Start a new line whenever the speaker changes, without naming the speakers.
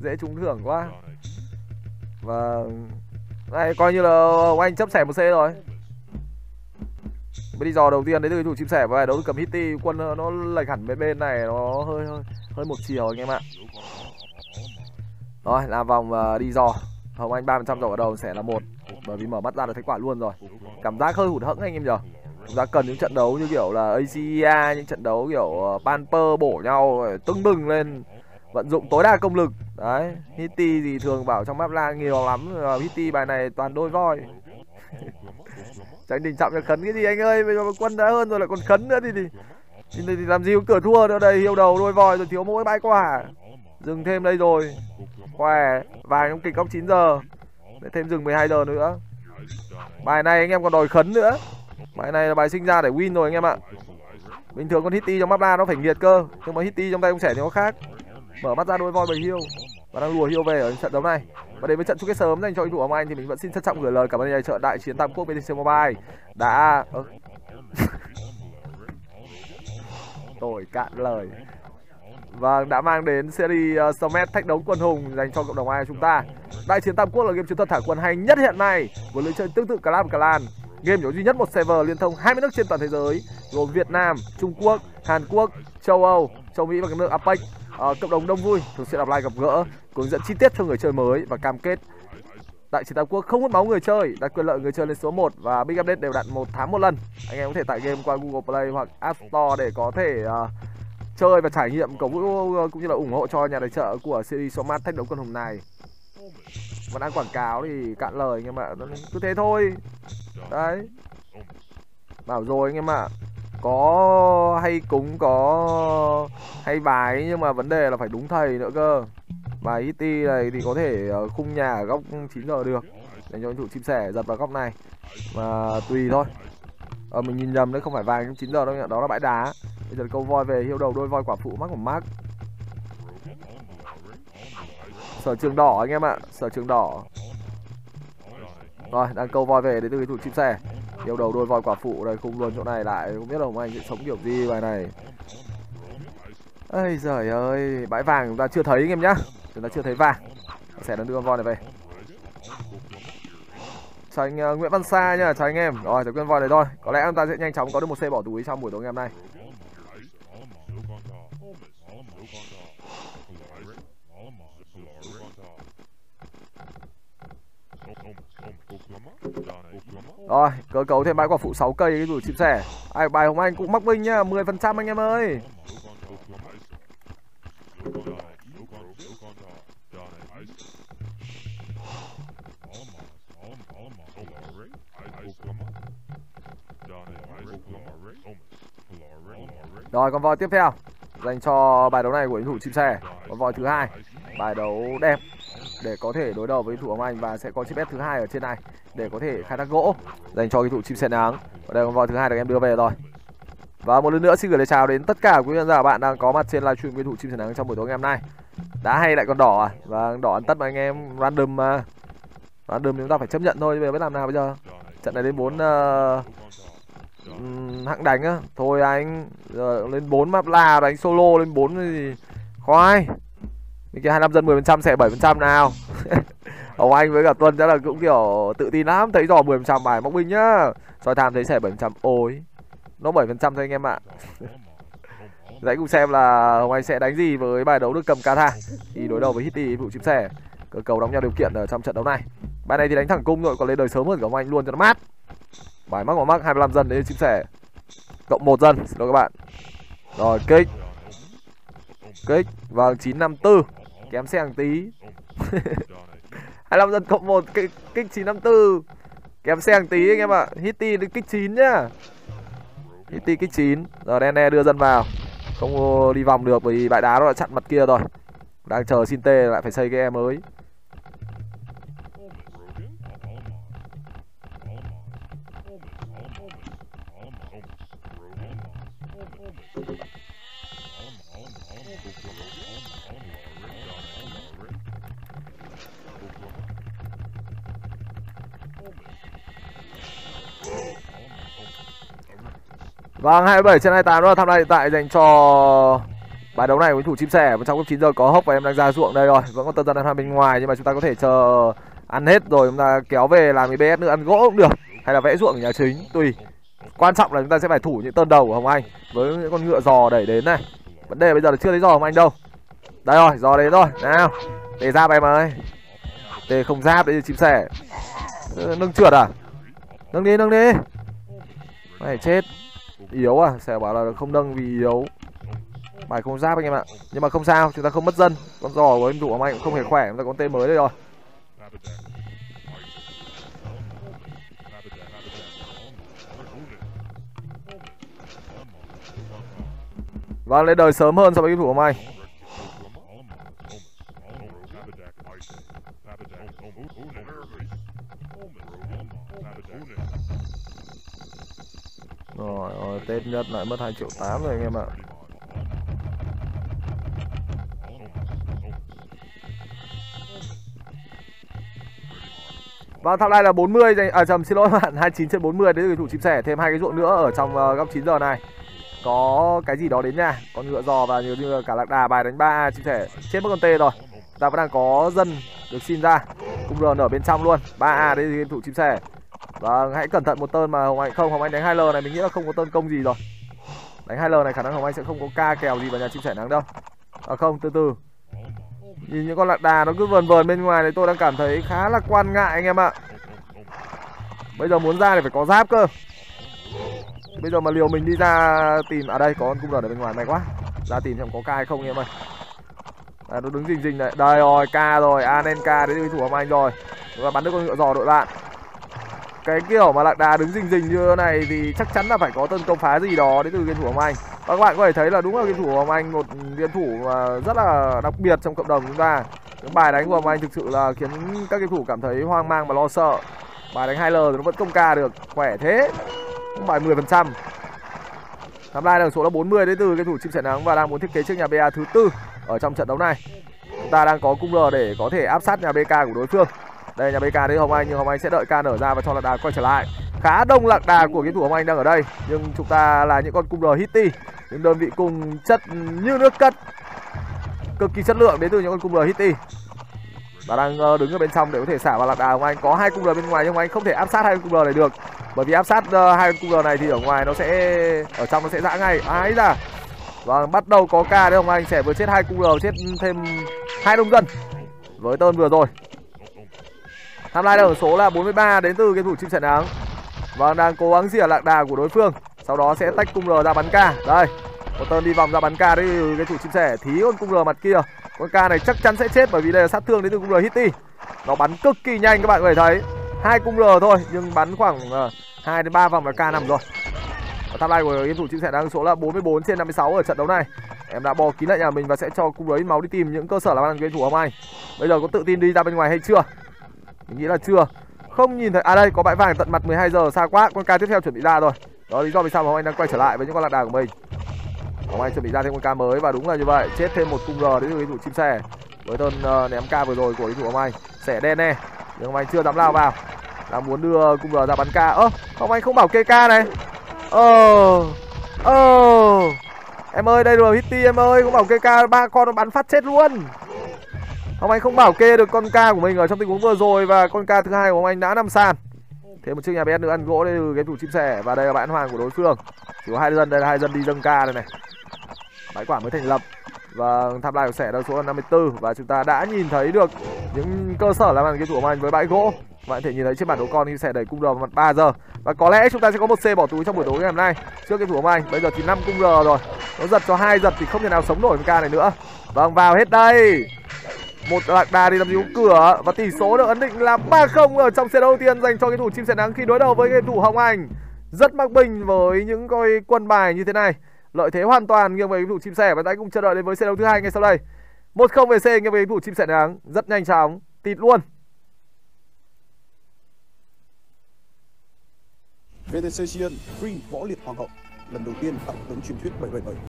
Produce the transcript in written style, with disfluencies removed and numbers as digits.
dễ trúng thưởng quá. Và này coi như là anh chấp xẻ 1C rồi. Mới đi dò đầu tiên đấy từ cái thủ chim sẻ và đấu cầm Hitty, quân nó lệch hẳn bên này, nó hơi một chiều anh em ạ. Rồi làm vòng đi dò. Hồng Anh 3% dầu ở đầu sẽ là 1, bởi vì mở mắt ra là thấy quả luôn rồi. Cảm giác hơi hụt hẫng anh em nhờ. Chúng ta cần những trận đấu như kiểu là ACEA, những trận đấu kiểu Panper bổ nhau tưng bừng lên, vận dụng tối đa công lực. Đấy, Hitty thì thường bảo trong map la nhiều lắm, Hitty bài này toàn đôi voi. Tránh Đình Trọng cho khấn cái gì anh ơi, bây giờ quân đã hơn rồi lại còn khấn nữa thì làm gì có cửa thua nữa. Đây hiêu đầu đôi voi rồi, thiếu mỗi bãi quả. Dừng thêm đây rồi. Khỏe, vàng trong kịch góc 9 giờ. Để thêm dừng 12 giờ nữa. Bài này anh em còn đòi khấn nữa. Bài này là bài sinh ra để win rồi anh em ạ. Bình thường con Hitty trong map la nó phải nghiệt cơ, nhưng mà Hitty trong tay ông trẻ thì nó khác. Mở mắt ra đôi voi bầy hiêu và đang lùa hiêu về ở trận đấu này. Và đến với trận chung kết sớm dành cho anh thủ Hồng Anh thì mình vẫn xin trân trọng gửi lời cảm ơn nhà trợ đại chiến Tam Quốc BTC Mobile đã Tồi cạn lời. Và đã mang đến series Summit thách đấu quân hùng dành cho cộng đồng ai chúng ta. Đại chiến Tam Quốc là game chiến thuật thả quân hay nhất hiện nay với lối chơi tương tự Clan Clan. Game chỉ có duy nhất một server liên thông 20 nước trên toàn thế giới gồm Việt Nam, Trung Quốc, Hàn Quốc, châu Âu, châu Mỹ và các nước APEC. Cộng đồng đông vui, thường xuyên offline gặp gỡ, hướng dẫn chi tiết cho người chơi mới và cam kết Đại chiến Tam Quốc không hút máu người chơi, đặt quyền lợi người chơi lên số 1 và big update đều đặn 1 tháng một lần. Anh em có thể tải game qua Google Play hoặc App Store để có thể chơi và trải nghiệm, cổ vũ cũng như là ủng hộ cho nhà tài trợ của series Summit thách đấu quân hùng này. Vẫn đang quảng cáo thì cạn lời anh em ạ, cứ thế thôi. Đấy, bảo rồi anh em ạ, có hay cúng có hay bài nhưng mà vấn đề là phải đúng thầy nữa cơ. Bài Hitty này thì có thể khung nhà ở góc 9 giờ được, dành cho anh thủ chim sẻ giật vào góc này mà tùy thôi. Mình nhìn nhầm đấy, không phải vàng trong 9 giờ đâu, đó là bãi đá. Bây giờ câu voi về hiêu đầu đôi voi quả phụ mắc một mắc. Sở trường đỏ anh em ạ, sở trường đỏ. Rồi đang câu voi về đến từ cái thủ chim sẻ, hiêu đầu đôi voi quả phụ đây, khung luôn chỗ này lại, không biết là Hồng Anh sẽ sống kiểu gì bài này. Ây giời ơi, bãi vàng chúng ta chưa thấy anh em nhá, chúng ta chưa thấy vàng. Sẽ đưa con voi này về. Chào anh Nguyễn Văn Sa nhá, chào anh em. Rồi giải quyết con voi này thôi, có lẽ chúng ta sẽ nhanh chóng có được 1C bỏ túi trong buổi tối ngày hôm nay. Rồi, cơ cấu thêm bãi quả phụ 6 cây cái rủi chim sẻ. Bài Hồng Anh cũng mắc binh nhá, 10% anh em ơi. Rồi con voi tiếp theo dành cho bài đấu này của thủ chim sẻ, con voi thứ hai, bài đấu đẹp để có thể đối đầu với thủ Hồng Anh và sẽ có chip S thứ hai ở trên này để có thể khai thác gỗ dành cho cái thủ chim sẻ nắng. Và đây con voi thứ hai được em đưa về rồi. Và một lần nữa xin gửi lời chào đến tất cả quý khán giả bạn đang có mặt trên livestream với thủ chim sẻ nắng trong buổi tối ngày hôm nay. Đã hay lại còn đỏ à? Và đỏ ăn tất mà anh em, random mà. Random chúng ta phải chấp nhận thôi, bây giờ biết làm nào bây giờ. Trận này đến 4 hạng đánh á. Thôi anh, giờ lên 4 map la đánh solo lên 4 thì khoai. Bên kia 25 dân 10% sẽ 7% nào. Hồng Anh với cả Tuân chắc là cũng kiểu tự tin lắm, thấy dò 10% bài móc binh nhá. Soi tham thấy sẽ 7%, ôi nó 7% thôi anh em ạ. Hãy cùng xem là Hồng Anh sẽ đánh gì với bài đấu được cầm Kata thì đối đầu với Hitty vụ chim sẻ. Cơ cầu đóng nhau điều kiện ở trong trận đấu này. Bài này thì đánh thẳng cung rồi, còn lên đời sớm hơn cả Hồng Anh luôn cho nó mát. Bài mắc mắc 25 dân đến chim sẻ. Cộng 1 dân, xin lỗi các bạn. Rồi kích. Kích, vâng 954. Kém xe hàng tí. 25 dân cộng 1, kích 954. Kém xe hàng tí anh em ạ. Hitty đến kích 9 nhá. Hitty kích 9. Giờ Đen đưa dân vào. Không đi vòng được vì bãi đá nó đã chặn mặt kia rồi. Đang chờ xin tê lại phải xây cái em mới. Vâng, 27/28 đó là tham gia hiện tại dành cho Bài đấu này với thủ chim sẻ trong lúc 9 giờ có hốc và em đang ra ruộng đây rồi. Vẫn còn tân dân đang bên ngoài nhưng mà chúng ta có thể chờ ăn hết rồi chúng ta kéo về làm cái BS nữa, ăn gỗ cũng được hay là vẽ ruộng ở nhà chính tùy. Quan trọng là chúng ta sẽ phải thủ những tơn đầu của Hồng Anh với những con ngựa giò đẩy đến này. Vấn đề bây giờ là chưa thấy giò Hồng Anh đâu. Đây rồi, giò đến rồi. Nào, để giáp em ơi. Tê không giáp đấy chim sẻ. Nâng trượt à? Nâng đi, nâng đi. Mày chết. Yếu à? Sẻ bảo là không nâng vì yếu. Bài không giáp anh em ạ. Nhưng mà không sao, chúng ta không mất dân. Con giò của em thủ Hồng Anh cũng không hề khỏe, chúng ta có tên mới đây rồi. Vâng, lên đời sớm hơn so với game thủ Hồng Anh. Rồi, Tết nhất lại mất 2,8 triệu rồi anh em ạ. Vâng, tham lai là 40 xin lỗi bạn, 29/40 đấy, thủ chim sẻ thêm 2 cái ruộng nữa ở trong góc 9 giờ này. Có cái gì đó đến nha, con ngựa giò và nhiều như cả lạc đà, bài đánh 3 chim sẻ chết mất con tê rồi. Ta vẫn đang có dân được xin ra, cung rn ở bên trong luôn. 3A đấy game thủ chim sẻ. Vâng, hãy cẩn thận một tơn mà Hồng Anh không, Hồng Anh đánh 2L này mình nghĩ là không có tơn công gì rồi. Đánh 2L này khả năng Hồng Anh sẽ không có ca kèo gì vào nhà chim sẻ nắng đâu. À không, từ từ. Nhìn những con lạc đà nó cứ vờn vờn bên ngoài này tôi đang cảm thấy khá là quan ngại anh em ạ. Bây giờ muốn ra thì phải có giáp cơ. Bây giờ mà liều mình đi ra tìm, ở đây có con cung rn ở bên ngoài, may quá. Ra tìm xem có ca hay không anh em ơi. À, nó đứng rình rình này, đây rồi, ca rồi, Anen ca đấy, thủ Hồng Anh rồi. Chúng ta bắn được con ngựa giò đội bạn. Cái kiểu mà lạc đà đứng rình rình như thế này thì chắc chắn là phải có tấn công phá gì đó đến từ game thủ Hồng Anh. Và các bạn có thể thấy là đúng là game thủ Hồng Anh một game thủ mà rất là đặc biệt trong cộng đồng chúng ta. Những bài đánh của Hồng Anh thực sự là khiến các game thủ cảm thấy hoang mang và lo sợ. Bài đánh 2L thì nó vẫn công ca được, khỏe thế. Bài 10%. Tham lai là số là 40 đến từ game thủ chim sẻ nắng và đang muốn thiết kế chiếc nhà BA thứ 4 ở trong trận đấu này. Chúng ta đang có cung R để có thể áp sát nhà BK của đối phương. Đây nhà BK đấy Hồng Anh, nhưng Hồng Anh sẽ đợi ca nở ra và cho lạc đà quay trở lại. Khá đông lạc đà của game thủ Hồng Anh đang ở đây, nhưng chúng ta là những con cung R hitty, những đơn vị cung chất như nước cất, cực kỳ chất lượng đến từ những con cung R hitty. Và đang đứng ở bên trong để có thể xả vào lạc đà Hồng Anh. Có 2 cung R bên ngoài nhưng Hồng Anh không thể áp sát 2 cung R này được, bởi vì áp sát 2 cung R này thì ở ngoài nó sẽ, ở trong nó sẽ giã ngay. Ái da. Và bắt đầu có ca đấy, Hồng Anh sẽ vừa chết 2 cung R, chết thêm 2 đông dân với tơn vừa rồi. Tham lai ở số là 43 đến từ game thủ chim sẻ nắng. Và đang cố gắng rỉa lạc đà của đối phương, sau đó sẽ tách cung R ra bắn ca. Đây, một tơn đi vòng ra bắn ca đấy, game thủ chim sẻ thí con cung R mặt kia. Con ca này chắc chắn sẽ chết bởi vì đây là sát thương đến từ cung R hitty. Nó bắn cực kỳ nhanh các bạn có thể thấy. 2 cung R thôi nhưng bắn khoảng 2 đến 3 vòng là ca nằm rồi. Và tham lai của game thủ chim sẻ đang số là 44/56 ở trận đấu này. Em đã bò kín lại nhà mình và sẽ cho cung R ít máu đi tìm những cơ sở làm ăn game thủ Hồng Anh. Bây giờ có tự tin đi ra bên ngoài hay chưa? Mình nghĩ là chưa. Không nhìn thấy, à đây có bãi vàng tận mặt 12 giờ, xa quá. Con ca tiếp theo chuẩn bị ra rồi. Đó là lý do vì sao mà Hồng Anh đang quay trở lại với những con lạc đà của mình. Hồng Anh chuẩn bị ra thêm con ca mới và đúng là như vậy, chết thêm một cung R đến từ game thủ chim sẻ. Với tơn ném ca vừa rồi của game thủ Hồng Anh, sẻ đen nè. Nhưng Hồng Anh chưa dám lao vào. Đang muốn đưa cung R ra bắn ca. Hồng Anh không bảo kê ca này. Em ơi, đây rồi hitty em ơi, không bảo kê ca, 3 con nó bắn phát chết luôn. Hồng Anh không bảo kê được con ca của mình ở trong tình huống vừa rồi và con ca thứ hai của Hồng Anh đã nằm sàn. Thêm một chiếc nhà BS nữa ăn gỗ đây từ game thủ chim sẻ và đây là bãi hoàng của đối phương. Chỉ có 2 dân, đây là 2 dân đi dâng ca đây này. Bãi quả mới thành lập và tham lai của sẻ đang số là 54 và chúng ta đã nhìn thấy được những cơ sở làm ăn game thủ Hồng Anh với bãi gỗ. Bạn có thể nhìn thấy trên bản đồ con khi sẻ đẩy cung R vào mặt 3 giờ và có lẽ chúng ta sẽ có một C bỏ túi trong buổi tối ngày hôm nay trước game thủ Hồng Anh. Bây giờ thì 5 cung R rồi, nó giật cho 2 giật thì không thể nào sống nổi con ca này nữa. Vâng, vào hết đây. Một lạc đà đi làm gì cửa và tỷ số được ấn định là 3-0 ở trong set đầu tiên dành cho game thủ chim sẻ nắng khi đối đầu với game thủ Hồng Anh. Rất mắc bình với những coi quân bài như thế này, lợi thế hoàn toàn nghiêng về game thủ chim sẻ và hãy cùng chờ đợi đến với set đấu thứ hai ngay sau đây. 1-0 về C nghiêng về game thủ chim sẻ nắng, rất nhanh chóng, tịt luôn.
VTC Siên Free Võ Liệt Hoàng hậu lần đầu tiên tặng tấm truyền thuyết 777.